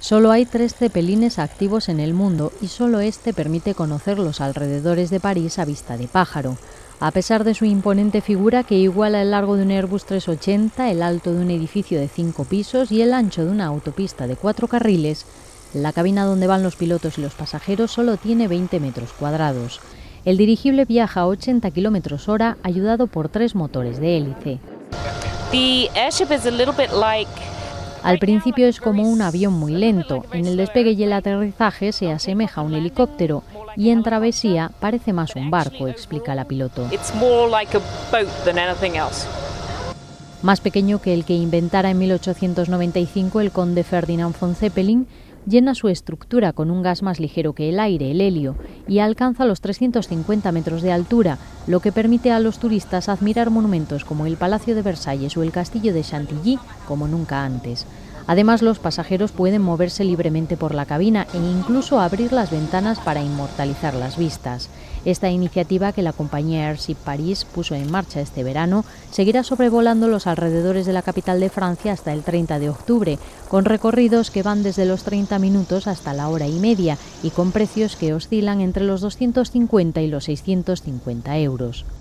Solo hay 3 cepelines activos en el mundo y solo este permite conocer los alrededores de París a vista de pájaro. A pesar de su imponente figura, que iguala el largo de un Airbus 380, el alto de un edificio de 5 pisos y el ancho de una autopista de 4 carriles, la cabina donde van los pilotos y los pasajeros solo tiene 20 metros cuadrados. El dirigible viaja a 80 km/h, ayudado por 3 motores de hélice. Al principio es como un avión muy lento. En el despegue y el aterrizaje se asemeja a un helicóptero y en travesía parece más un barco, explica la piloto. Más pequeño que el que inventara en 1895 el conde Ferdinand von Zeppelin, llena su estructura con un gas más ligero que el aire, el helio, y alcanza los 350 metros de altura, lo que permite a los turistas admirar monumentos como el Palacio de Versalles o el Castillo de Chantilly como nunca antes. Además, los pasajeros pueden moverse libremente por la cabina e incluso abrir las ventanas para inmortalizar las vistas. Esta iniciativa, que la compañía Airship Paris puso en marcha este verano, seguirá sobrevolando los alrededores de la capital de Francia hasta el 30 de octubre, con recorridos que van desde los 30 minutos hasta la hora y media y con precios que oscilan entre los 250 y los 650 euros.